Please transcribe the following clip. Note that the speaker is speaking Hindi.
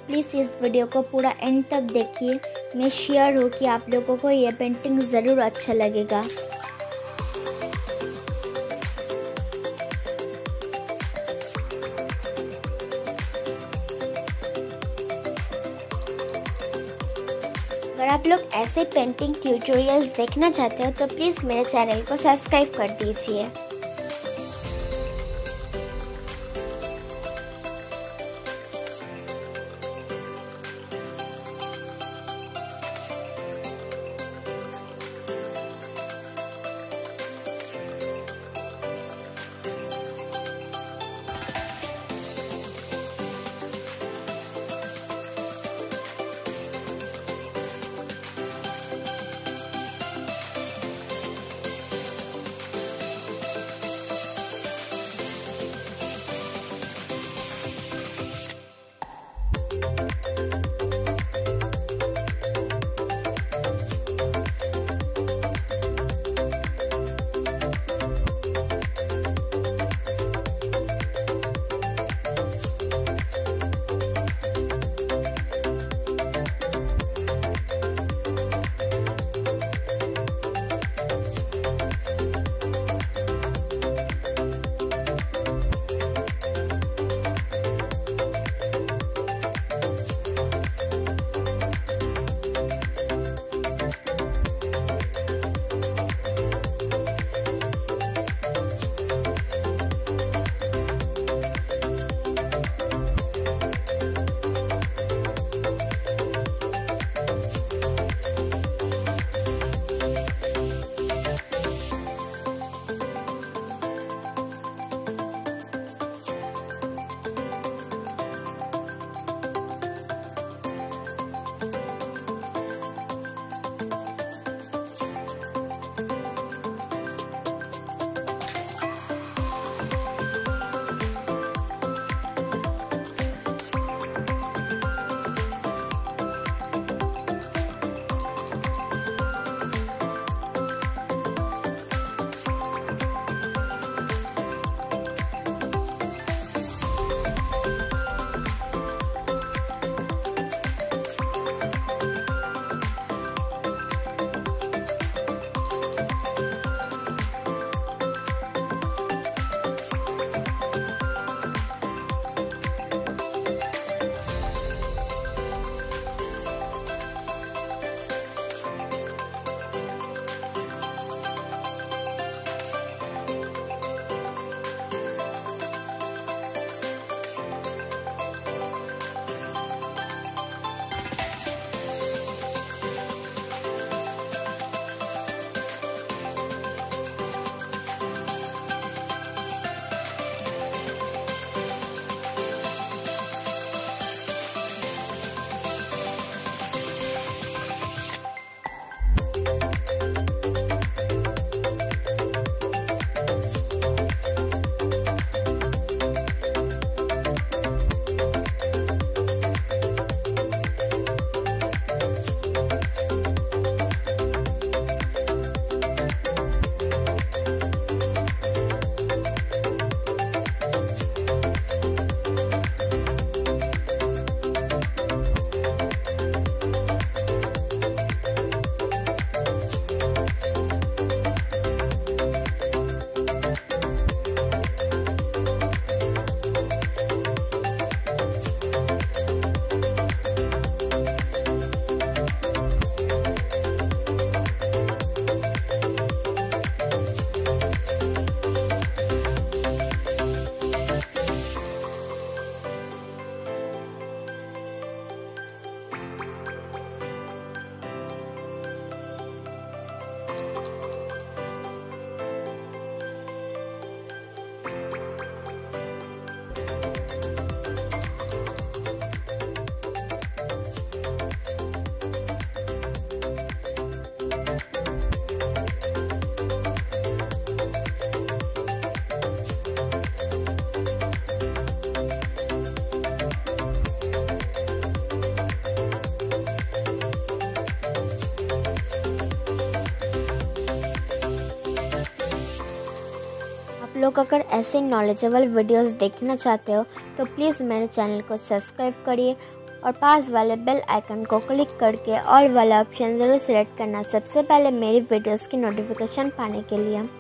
प्लीज़ इस वीडियो को पूरा एंड तक देखिए। मैं श्योर हूँ कि आप लोगों को ये पेंटिंग ज़रूर अच्छा लगेगा। अगर आप लोग ऐसे पेंटिंग ट्यूटोरियल्स देखना चाहते हो तो प्लीज़ मेरे चैनल को सब्सक्राइब कर दीजिए। लोग अगर ऐसे नॉलेजेबल वीडियोस देखना चाहते हो तो प्लीज़ मेरे चैनल को सब्सक्राइब करिए और पास वाले बेल आइकन को क्लिक करके ऑल वाला ऑप्शन ज़रूर सेलेक्ट करना सबसे पहले मेरी वीडियोस की नोटिफिकेशन पाने के लिए।